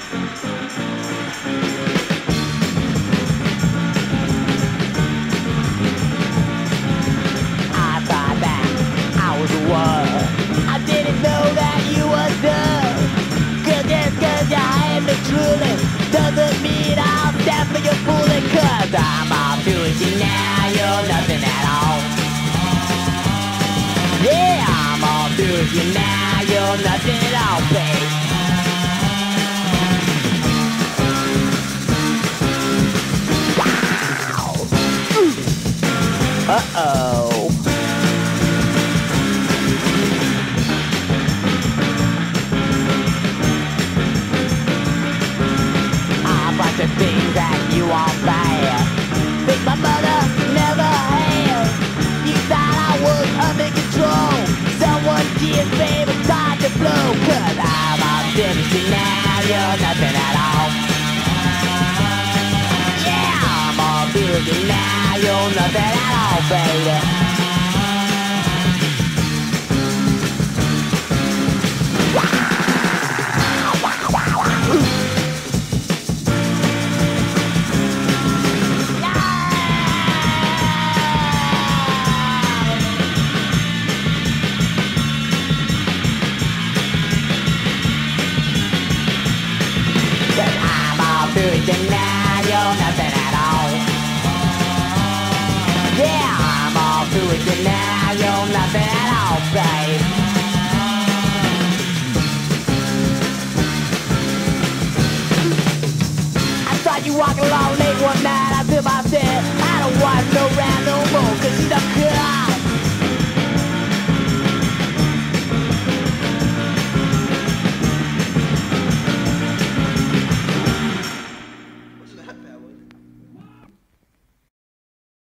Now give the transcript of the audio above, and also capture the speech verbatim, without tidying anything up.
Truly doesn't mean I'll stand for your fooling, cause I'm all too easy now, you're nothing at all. Yeah, I'm all too easy now, you're nothing at all, babe. Wow. Uh-oh. The things that you want bad, think my mother never had. You thought I was under control, someone did, baby, start to blow. Cause I'm all dirty now, you're nothing at all. Yeah, I'm all dirty now, you're nothing at all, baby. Now you're nothing at all. Yeah, I'm all through with you now, you're nothing at all, babe. I saw you walking along late one night, I feel myself, I don't want no round no more, cause you don't cut